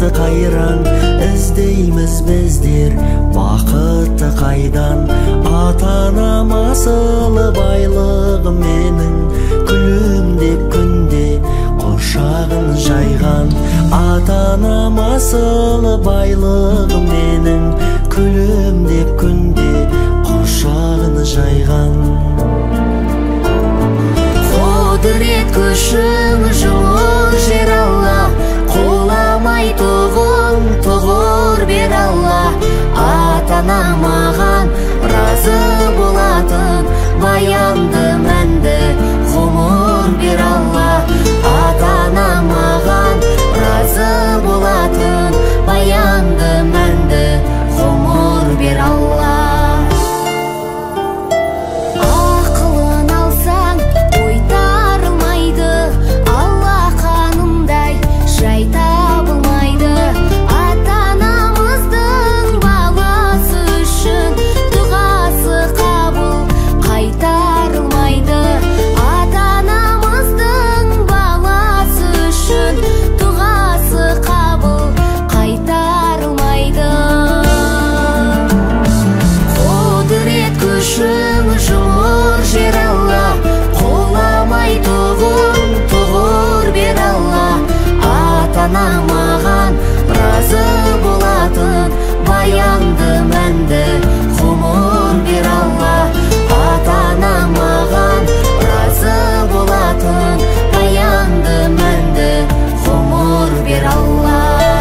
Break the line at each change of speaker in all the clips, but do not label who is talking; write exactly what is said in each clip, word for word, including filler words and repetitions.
бақытты қайран, іздейміз біздер бақытты қайдан. Ата-анам асылы байлығы менің, күлімдеп күнде құшағын жайған. Ата-анам асылы байлығы менің, күлімдеп күнде құшағын жайған. Құдірет күшің жылы жер Алла, құламай тұғын тұғыр бер Алла. Ата-ана маған разы болатын, баянды мәнді ғұмыр бер Алла. Ата-ана маған разы болатын, баянды мәнді ғұмыр бер Алла. Ақылын алсаң ой тарылмайды, Алла қанымдай жай табылмайды. Ата-анамыздың баласы үшін дұғасы қабыл қайтарылмайды. Ата-анамыздың баласы үшін дұғасы қабыл қайтарылмайды. Құдірет күшің жұмыр жер Алла, құламай тұғын тұғыр бер Алла. Ата-ана маған разы болатын, баянды мәнді ғұмыр бер Алла. Ата-ана маған разы болатын, баянды мәнді ғұмыр бер Алла.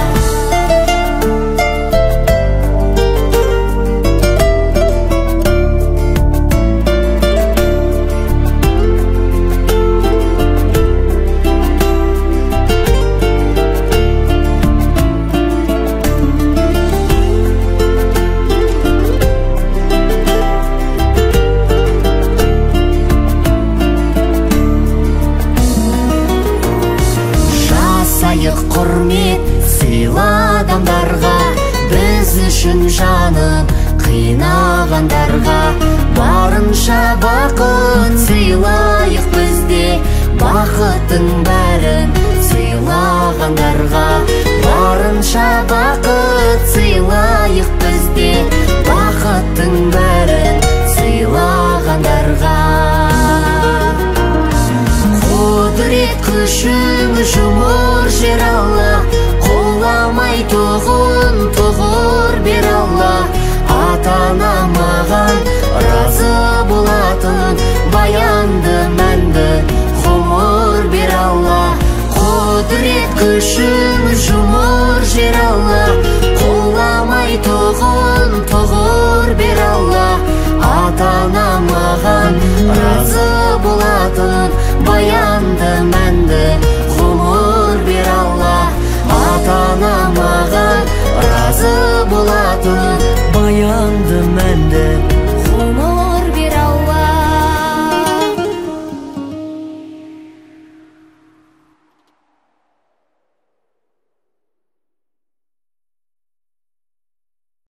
Жасайық құрмет сыйлы адамдарға, біз үшін жанын қинағандарға. Барынша бақыт сыйлайық бізде, бақыттың бәрін сыйлағандарға. Барынша бақыт сыйлайық